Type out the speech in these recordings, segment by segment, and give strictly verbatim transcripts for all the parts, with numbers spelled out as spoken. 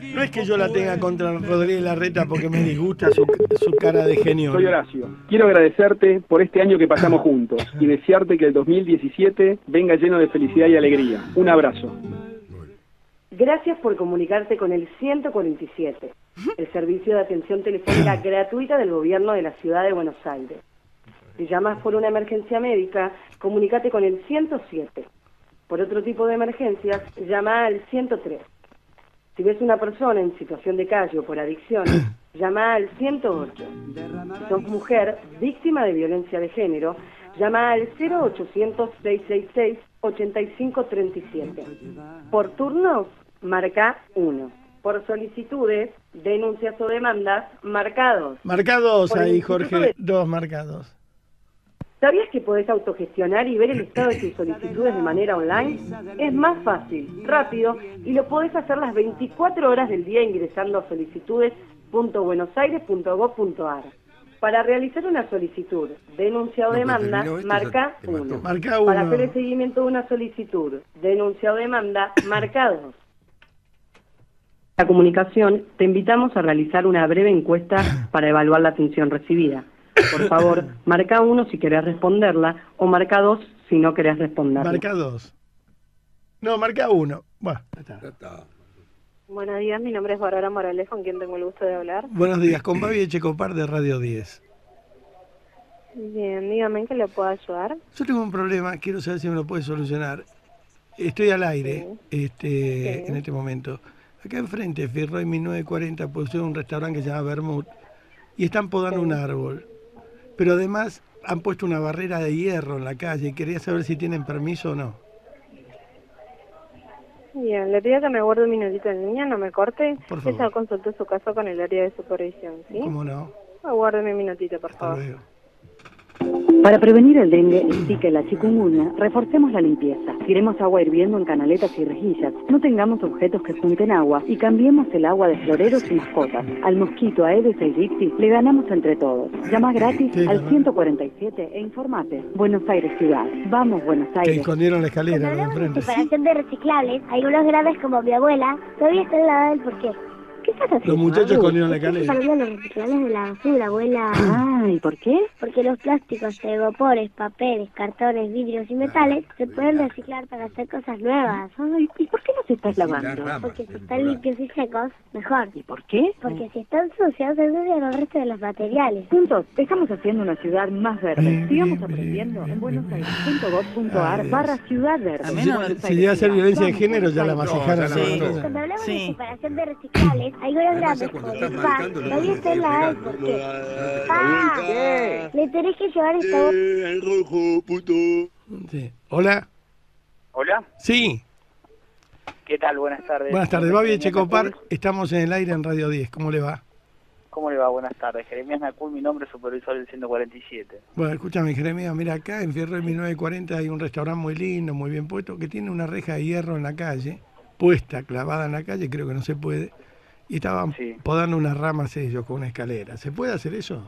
No es que yo la tenga contra Rodríguez Larreta porque me disgusta su, su cara de genio. Soy Horacio. Quiero agradecerte por este año que pasamos juntos y desearte que el dos mil diecisiete venga lleno de felicidad y alegría. Un abrazo. Gracias por comunicarte con el ciento cuarenta y siete, el servicio de atención telefónica gratuita del gobierno de la ciudad de Buenos Aires. Si llamas por una emergencia médica, comunícate con el ciento siete. Por otro tipo de emergencias, llama al ciento tres. Si ves una persona en situación de calle o por adicción, llama al ciento ocho. Si sos mujer víctima de violencia de género, llama al cero ochocientos, seiscientos sesenta y seis, ochenta y cinco treinta y siete. Por turnos, marca uno. Por solicitudes, denuncias o demandas, marca dos. Marca dos Por el ahí, Instituto Jorge. de- Dos marcados. ¿Sabías que podés autogestionar y ver el estado de tus solicitudes de manera online? Es más fácil, rápido, y lo podés hacer las veinticuatro horas del día ingresando a solicitudes punto buenosaires punto gov punto ar. Para realizar una solicitud, denuncia o No, pero demanda, terminó esto, marca te mató. uno. Marca Para uno. hacer el seguimiento de una solicitud, denuncia o demanda, marca dos. La comunicación, te invitamos a realizar una breve encuesta para evaluar la atención recibida. Por favor, marca uno si querés responderla o marca dos si no querés responderla. Marca dos. No, marca uno. Bueno, ya está. Ya está. Buenos días, mi nombre es Bárbara Morales, con quien tengo el gusto de hablar. Buenos días, con Babi Echecopar de Radio diez. Bien, dígame en qué le puedo ayudar. Yo tengo un problema, quiero saber si me lo puede solucionar. Estoy al aire este, Sí. en este momento. Acá enfrente, Firroy mil novecientos cuarenta, posee un restaurante que se llama Vermouth y están podando Sí. un árbol. Pero además han puesto una barrera de hierro en la calle y quería saber si tienen permiso o no. Bien, le pido que me guarde un minutito en línea, no me corte. Por favor. Ella consultó su caso con el área de supervisión, ¿sí? ¿Cómo no? Aguárdeme un minutito, por Hasta favor. luego. Para prevenir el dengue, el zika y la chikungunya, reforcemos la limpieza. Tiremos agua hirviendo en canaletas y rejillas. No tengamos objetos que junten agua y cambiemos el agua de floreros y mascotas. Al mosquito, a Aedes aegypti, le ganamos entre todos. Llama gratis Sí, al claro. ciento cuarenta y siete e informate. Buenos Aires Ciudad. Vamos, Buenos Que Aires. escondieron la escalera Cuando de hablamos de enfrente. separación de reciclables, algunos grandes como mi abuela todavía están al lado del porqué. ¿Qué estás haciendo? Los muchachos Abu? escondieron la Estoy escalera. separando los reciclables de la basura, abuela. Ah, ¿y por qué? Porque los plásticos, tegopores, papeles, cartones, vidrios y metales se pueden reciclar para hacer cosas nuevas. Ay, ¿y por qué no se estás Sí, las lavando? ramas, Porque si es están natural. limpios y secos, mejor. ¿Y por qué? Porque si están sucios, se ensucian el resto de los materiales. Juntos, estamos haciendo una ciudad más verde. Bien, Sigamos bien, aprendiendo bien, en bien, buenos bien. aires punto gov punto ar Ay, barra Dios. ciudad verde. A mí no me- Buenos Si Aires llega a ser Ciudad. violencia de Vamos, género, ya la Buenos No, masajaron. ya la a Sí. todos. Cuando hablamos Sí. de separación de reciclables, algunos Además, grandes ya cuando como estás mi papá marcando, lo todavía que están al lado del pegando. porqué. ¡Pa! Le tenés que llevar esta bolsa. el rojo, puto. Sí. Hola. Hola, Sí. ¿qué tal? Buenas tardes. Buenas tardes, Babi Jeremías Echecopar. Nacul. Estamos en el aire en Radio diez. ¿Cómo le va? ¿Cómo le va? Buenas tardes. Jeremías Nacul, mi nombre es supervisor del ciento cuarenta y siete. Bueno, escúchame, Jeremías, mira, acá en Fierro mil novecientos cuarenta hay un restaurante muy lindo, muy bien puesto, que tiene una reja de hierro en la calle, puesta, clavada en la calle, creo que no se puede, y estaban Sí. podando unas ramas ellos con una escalera. ¿Se puede hacer eso?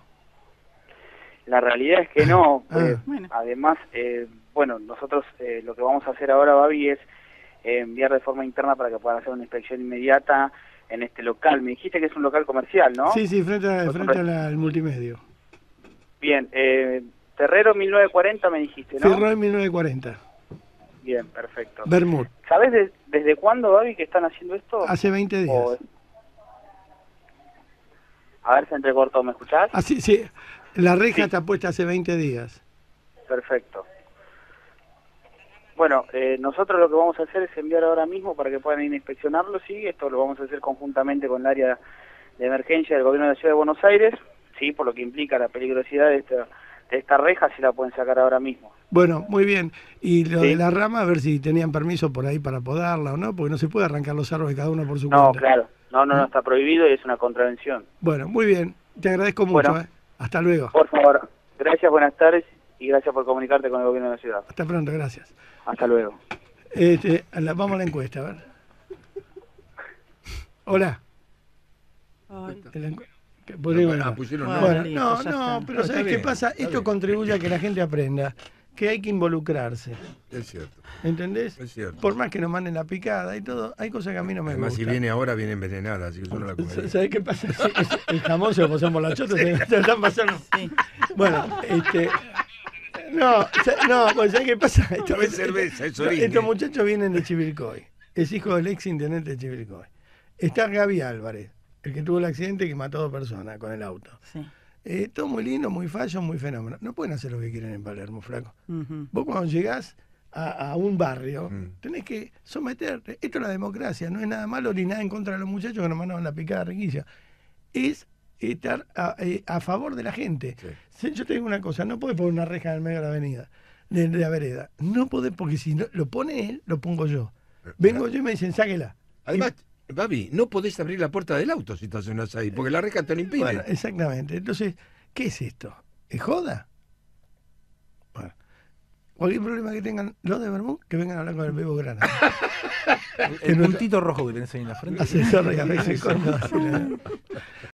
La realidad es que no. Ah. pues, Bueno. Además, eh, bueno, nosotros eh, lo que vamos a hacer ahora, Babi, es eh, enviar de forma interna para que puedan hacer una inspección inmediata en este local. Me dijiste que es un local comercial, ¿no? Sí, sí, frente, a- Por frente supuesto. al multimedio. Bien, eh, Terrero mil novecientos cuarenta me dijiste, ¿no? Fierro mil novecientos cuarenta. Bien, perfecto. Bermud. ¿Sabes de- desde cuándo, Babi, que están haciendo esto? Hace veinte días. O- A ver, se entrecortó, ¿me escuchás? Ah, sí, sí. La reja Sí. está puesta hace veinte días. Perfecto. Bueno, eh, nosotros lo que vamos a hacer es enviar ahora mismo para que puedan ir a inspeccionarlo, sí, esto lo vamos a hacer conjuntamente con el área de emergencia del gobierno de la Ciudad de Buenos Aires, sí, por lo que implica la peligrosidad de esta, de esta reja, si la pueden sacar ahora mismo. Bueno, muy bien. Y lo Sí. de la rama, a ver si tenían permiso por ahí para podarla o no, porque no se puede arrancar los árboles cada uno por su No, cuenta. claro, no, no, no está prohibido y es una contravención. Bueno, muy bien. Te agradezco mucho. Bueno. ¿eh? Hasta luego. Por favor, gracias, buenas tardes y gracias por comunicarte con el gobierno de la ciudad. Hasta pronto, gracias. Hasta luego. Este, a la- vamos a la encuesta, a ver. Hola. Ay, La encu- que- pues digo, Ah, no. pusieron Bueno, no. Bueno, listo, no, ya no, está. pero No, ¿sabes está qué bien, pasa? está Esto bien. contribuye a que la gente aprenda que hay que involucrarse. Es cierto. ¿Entendés? Es cierto. Por más que nos manden la picada y todo, hay cosas que a mí no me Además, gustan. si viene ahora, viene envenenada, así que yo no la comería. ¿Sabés qué pasa? Sí, es- el jamón se lo pasamos la chota, se, se lo están pasando. Bueno, este... No, sa- no, pues ¿sabés qué pasa? No es cerveza, es no, orine. estos muchachos vienen de Chivilcoy. Es hijo del ex intendente de Chivilcoy. Está Gaby Álvarez, el que tuvo el accidente que mató a dos personas con el auto. Sí. Eh, todo muy lindo, muy fallo, muy fenómeno. No pueden hacer lo que quieren en Palermo, flaco. Ujú. Vos cuando llegás a, a un barrio, Mm. tenés que someterte. Esto es la democracia, no es nada malo ni nada en contra de los muchachos que nos mandaban la picada riquilla. Es estar a, eh, a favor de la gente. Sí. Si- Yo te digo una cosa, no podés poner una reja en el medio de la avenida, de, de la vereda. No podés, porque si no, lo pone él, lo pongo yo. Vengo yo y me dicen, sáquela. Además, Babi, no podés abrir la puerta del auto si estás en una ahí, porque la reja te lo impide. Bueno, exactamente. Entonces, ¿qué es esto? ¿Es joda? Bueno, cualquier problema que tengan los de Bermú, que vengan a hablar con el Bebo Grana. El puntito rojo que tenés ahí en la frente. Asesor de Café Secor, no, así la-